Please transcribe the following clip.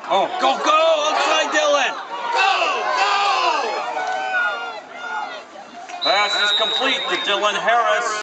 Oh, go, outside Dylan. Go! Pass is complete to Dylan Harris.